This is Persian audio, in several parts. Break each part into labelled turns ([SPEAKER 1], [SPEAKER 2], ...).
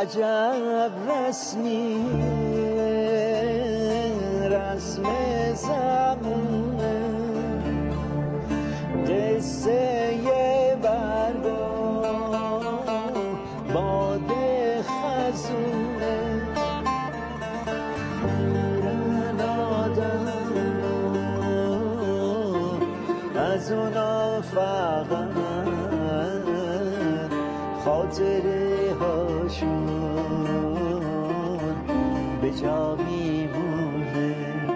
[SPEAKER 1] عجب رسمی رسم زمونه قصه برگام باد خزونه میرن آدم از اونا فقط خاطره هاشون به جا میمونه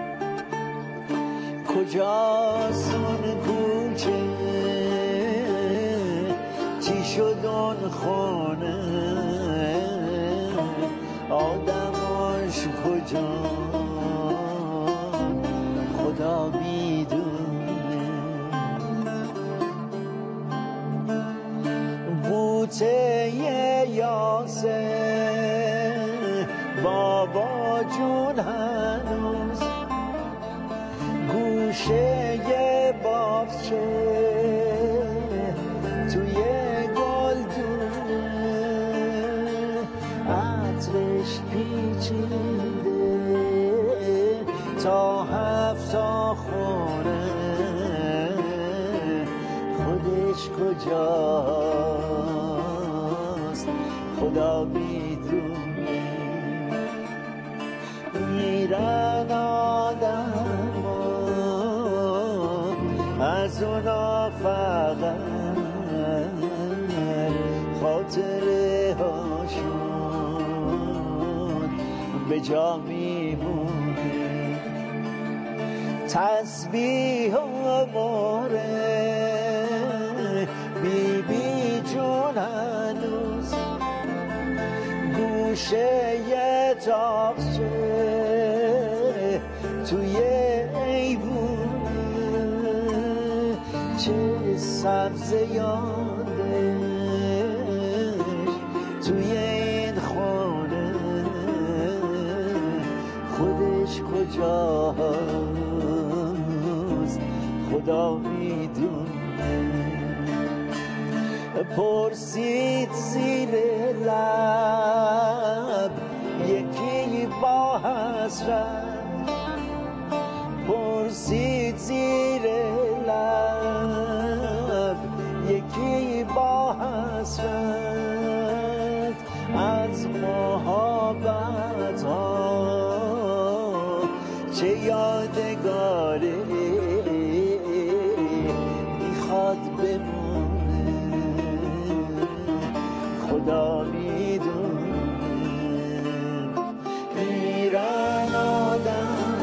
[SPEAKER 1] کجاست اون کوچه چی شد اون خونه آدماش کجا خدا میدونه بوته یاسه بابا جون هنوز گوشه بافچه توی گلدونه عطرش پیچیده تا 7 خونه خودش کجاست خدا میدونه میرن آدم از اونا فقط خاطره هاشون به جا میمونه تسبیح و باره بی بی جون هنوز گوشه تاقچه توی ایوونه چه سبز یادش توی این خونه خودش کجاست خدا میدونه پرسید زیر لب یکی با حسرت پرسید زیر لب یکی با حسرت از محبت ها چه یادگاره میخواد بمونه خدا میدونه میرن آدم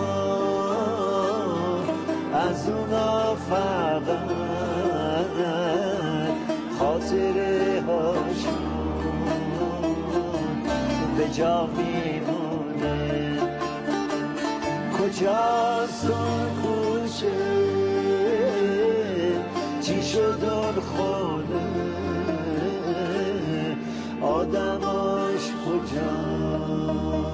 [SPEAKER 1] از اونا فقط خاطره هاشون به جا میمونه کجاست اون کوچه چی شد اون خونه آدماش کجا